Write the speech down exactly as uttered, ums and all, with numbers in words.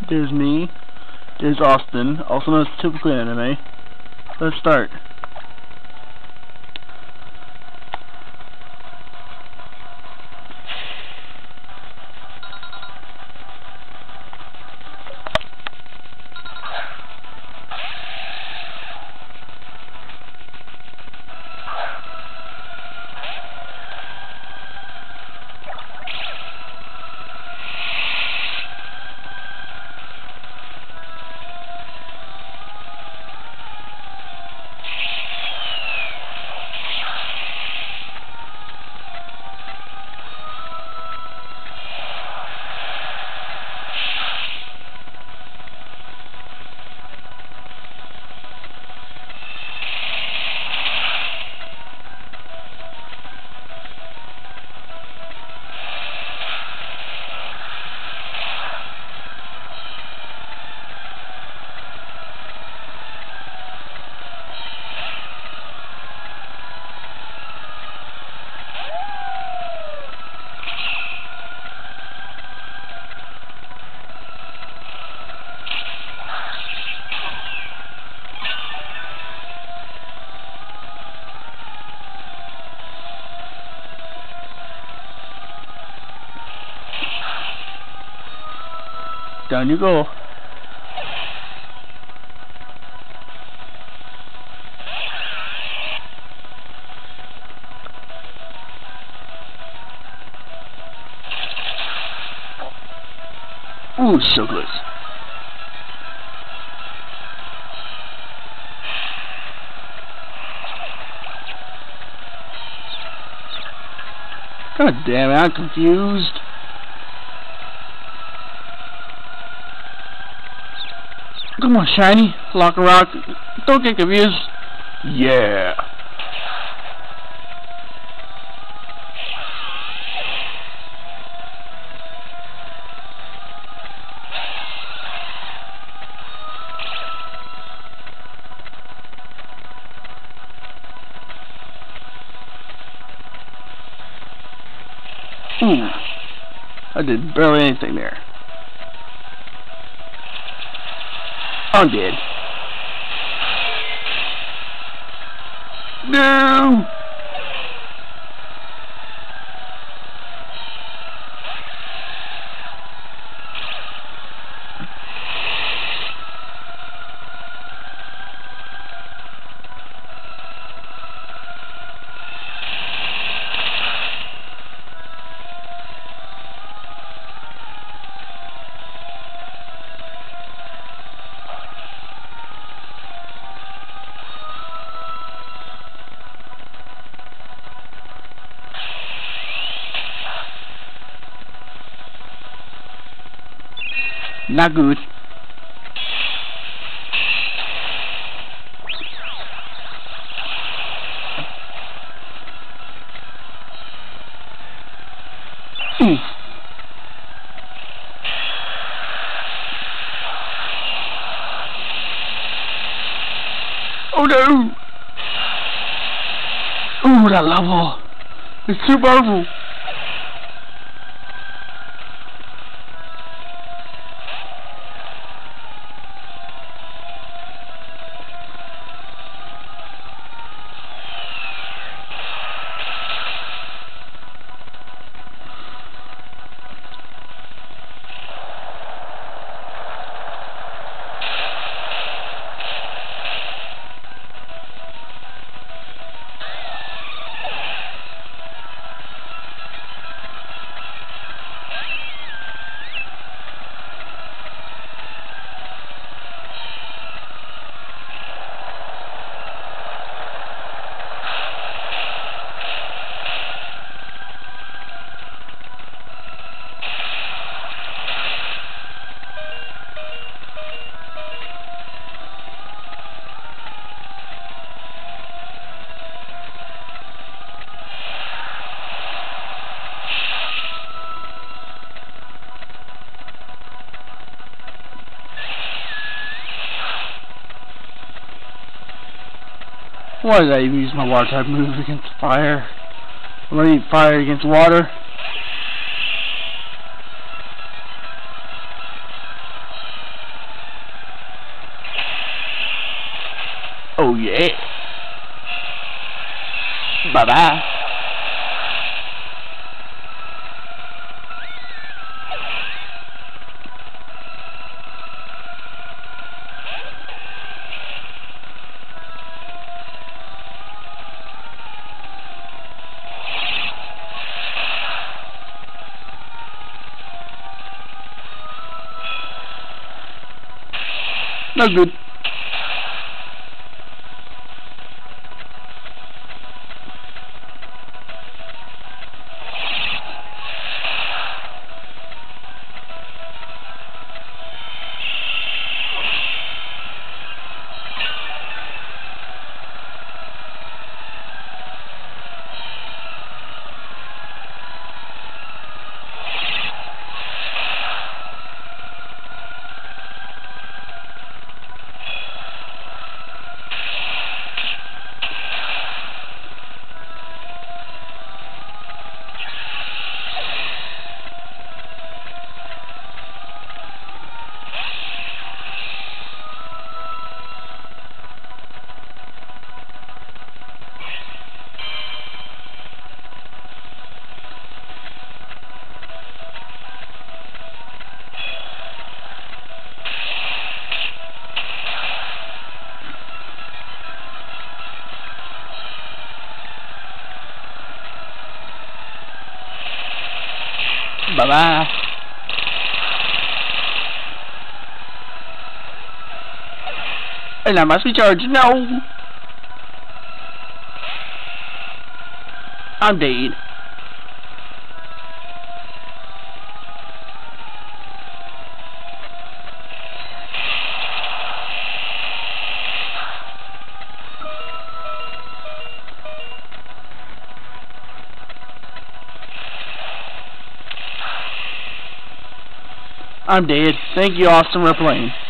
There's me. There's Austin, also known as Typical Anime. Let's start. Down you go. Ooh, so good. God damn it, I'm confused. Come on, Shiny, Lock and Rock, don't get confused. Yeah. Ooh, I did barely anything there. I'm dead. No! Not good. Mm. Oh no! Ooh, that level! It's too powerful! Why did I even use my water type move against fire? I'm gonna need fire against water. Oh yeah. Bye bye. No good. Bye bye. And I must be charged. No. I'm dead. I'm dead. Thank you, Austin, for playing.